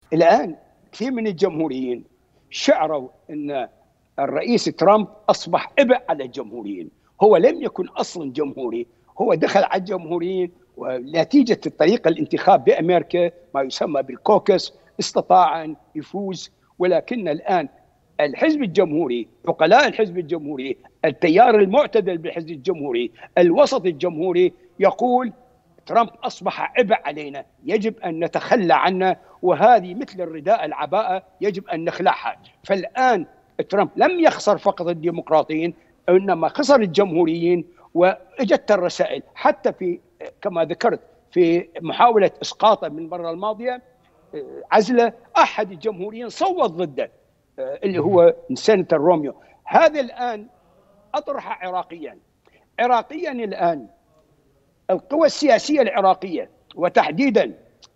الآن كثير من الجمهوريين شعروا أن الرئيس ترامب أصبح عبء على الجمهوريين. هو لم يكن أصلا جمهوري، هو دخل على الجمهوريين ونتيجة طريقة الانتخاب بأمريكا ما يسمى بالكوكس استطاع أن يفوز. ولكن الآن الحزب الجمهوري، عقلاء الحزب الجمهوري، التيار المعتدل بالحزب الجمهوري، الوسط الجمهوري يقول ترامب أصبح عبء علينا، يجب أن نتخلى عنه، وهذه مثل الرداء العباءة يجب أن نخلعها. فالآن ترامب لم يخسر فقط الديمقراطيين، إنما خسر الجمهوريين. وإجت الرسائل حتى في كما ذكرت في محاولة إسقاطه من المرة الماضية، عزله، أحد الجمهوريين صوت ضده اللي هو سيناتور روميو. هذا الآن أطرح عراقيا الآن القوى السياسية العراقية وتحديدا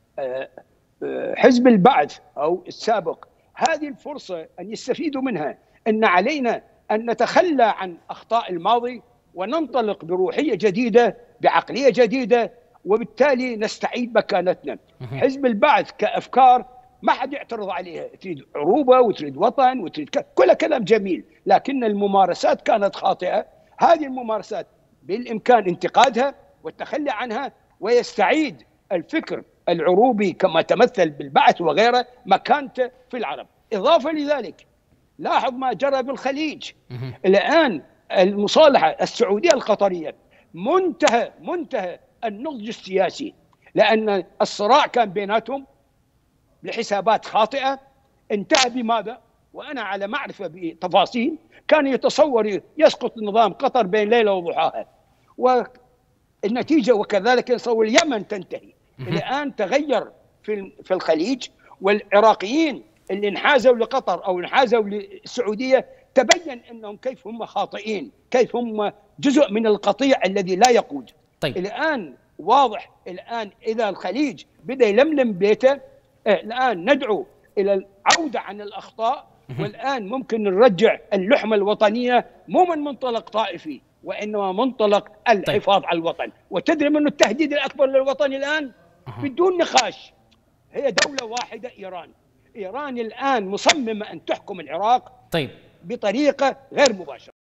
حزب البعث أو السابق، هذه الفرصة أن يستفيدوا منها. أن علينا أن نتخلى عن أخطاء الماضي وننطلق بروحية جديدة بعقلية جديدة، وبالتالي نستعيد مكانتنا. حزب البعث كأفكار ما حد يعترض عليها، تريد عروبة وتريد وطن وتريد كل كلام جميل، لكن الممارسات كانت خاطئة. هذه الممارسات بالإمكان انتقادها والتخلي عنها، ويستعيد الفكر العروبي كما تمثل بالبعث وغيره مكانته في العرب. إضافة لذلك لاحظ ما جرى بالخليج الآن، المصالحة السعودية القطرية منتهى النضج السياسي، لأن الصراع كان بيناتهم لحسابات خاطئة، انتهى بماذا؟ وأنا على معرفة بتفاصيل، كان يتصور يسقط نظام قطر بين ليلة وضحاها، والنتيجة وكذلك يتصور اليمن تنتهي. الآن تغير في الخليج، والعراقيين اللي انحازوا لقطر أو انحازوا للسعودية تبين أنهم كيف هم خاطئين، كيف هم جزء من القطيع الذي لا يقود. طيب. الآن واضح، الآن إذا الخليج بدأ يلملم بيته، الآن ندعو إلى العودة عن الأخطاء، والآن ممكن نرجع اللحمة الوطنية مو من منطلق طائفي، وإنما منطلق الحفاظ على الوطن. وتدري من التهديد الأكبر للوطن الآن بدون نقاش؟ هي دولة واحدة، إيران الآن مصممة أن تحكم العراق طيب بطريقة غير مباشرة.